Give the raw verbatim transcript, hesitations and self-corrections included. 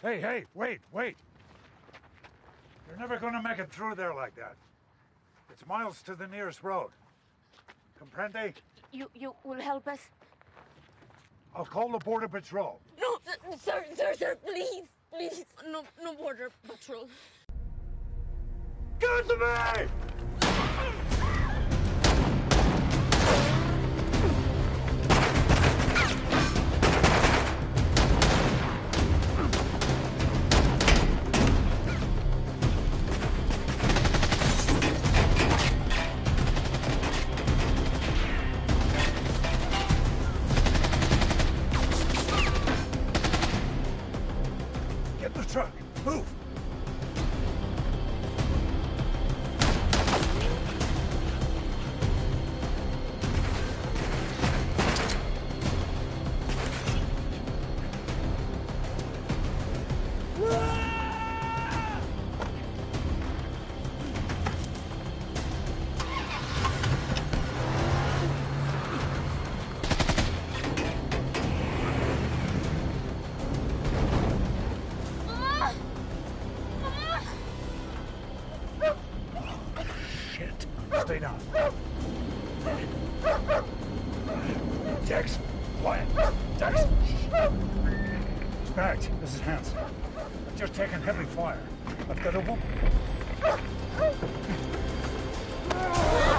Hey, hey, wait, wait. You're never gonna make it through there like that. It's miles to the nearest road. Comprende? You, you will help us? I'll call the border patrol. No, sir, sir, sir, please, please. No, no border patrol. Give it to me! Get the truck. Move. Stay down. Dex, quiet. Dex. Spags, this is Hans. I've just taken heavy fire. I've got a woman.